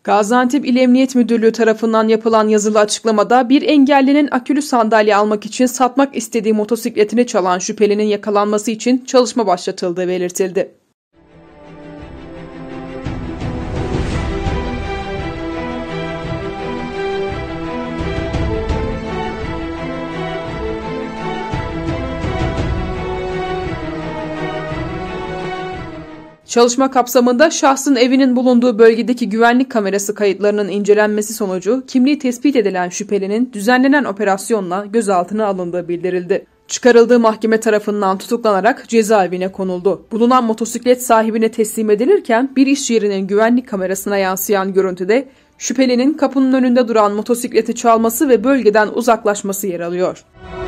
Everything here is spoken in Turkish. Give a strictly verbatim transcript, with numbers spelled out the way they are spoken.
Gaziantep İl Emniyet Müdürlüğü tarafından yapılan yazılı açıklamada bir engellinin akülü sandalye almak için satmak istediği motosikletini çalan şüphelinin yakalanması için çalışma başlatıldığı belirtildi. Çalışma kapsamında şahsın evinin bulunduğu bölgedeki güvenlik kamerası kayıtlarının incelenmesi sonucu kimliği tespit edilen şüphelinin düzenlenen operasyonla gözaltına alındığı bildirildi. Çıkarıldığı mahkeme tarafından tutuklanarak cezaevine konuldu. Bulunan motosiklet sahibine teslim edilirken bir iş yerinin güvenlik kamerasına yansıyan görüntüde şüphelinin kapının önünde duran motosikleti çalması ve bölgeden uzaklaşması yer alıyor.